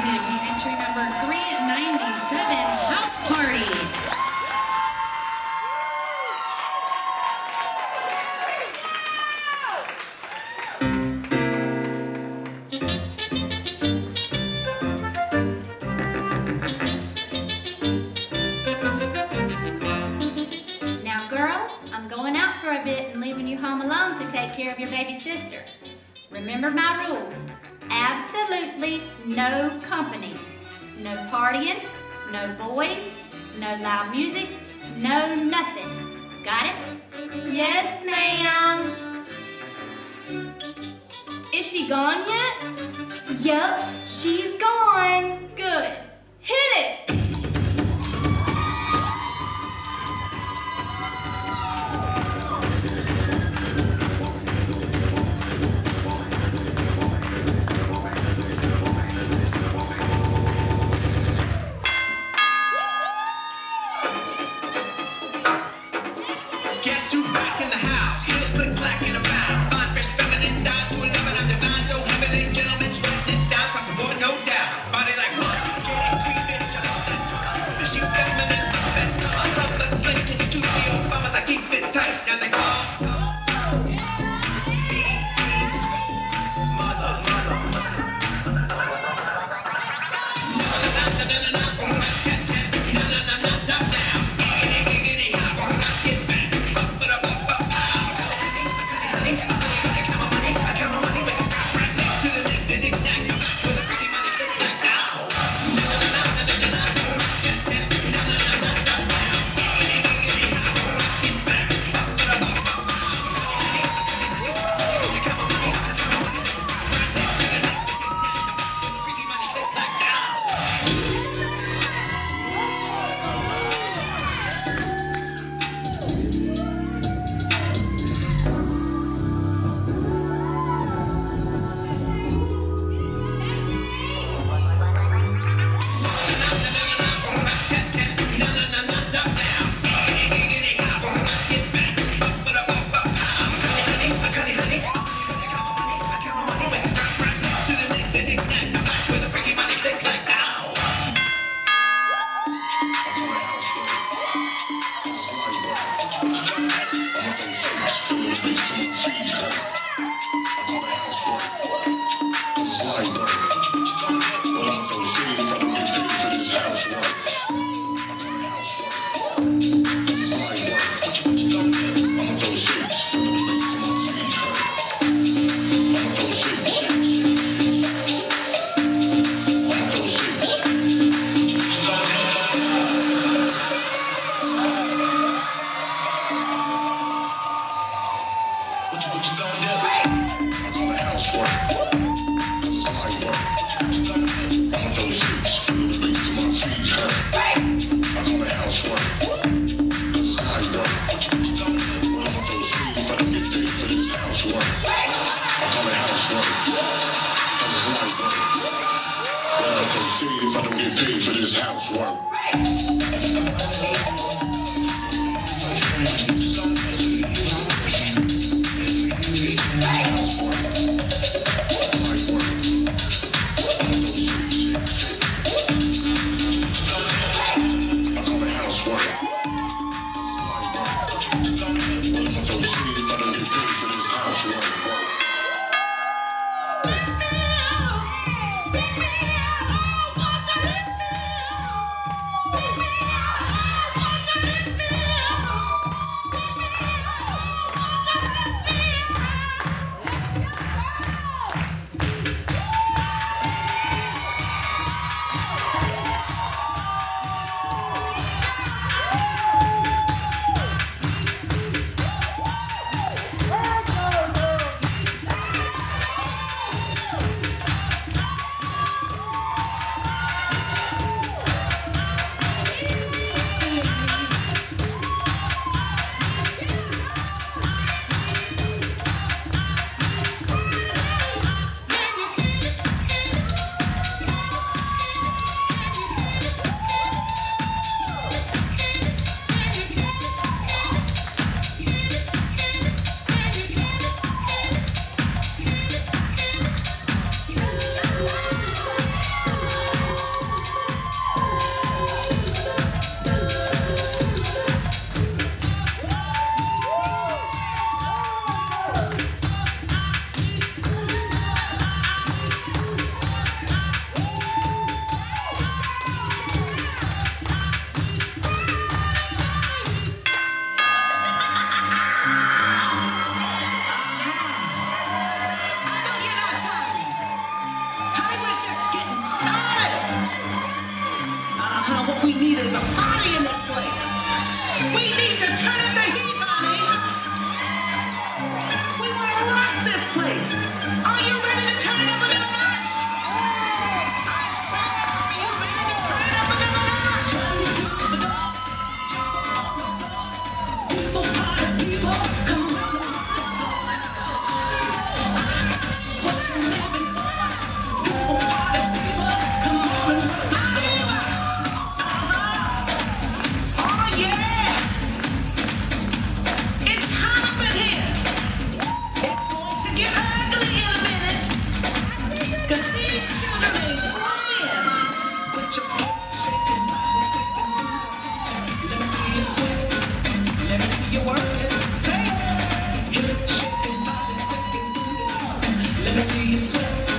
presented the entry number 397, House Party. Now girls, I'm going out for a bit and leaving you home alone to take care of your baby sister. Remember my rules. Absolutely no company. No partying, no boys, no loud music, no nothing. Got it? Yes, ma'am. Is she gone yet? Yup, she's gone. Good. Hit it! Guess who's back in the house? Here's Slick Black in a bound. Fine, fresh, feminine style to 11. I'm divine, so heavily, gentlemen, sweating in style across the board, no doubt. Body like what? Dirty cream, bitch, I love that drama. Fishy, feminine, from the Clinton to the Obamas, I keep it tight. Now they call me mother. If I don't get paid for this housework. Watch need is a party in this place. We need to turn up the heat, honey. We want to rock this place. Are you ready to turn it up a little notch? I said, are you ready to turn it up a little notch? People, party people, come on. What you living for? People, party people, come on. Oh yeah! It's hot up in here. It's going to get ugly in a minute. 'Cause these children ain't playing. Put your foot shaking, let me see you sweat. Let me see you work it. Say it. Hip shaking, body quick and do this. Let me see you sweat.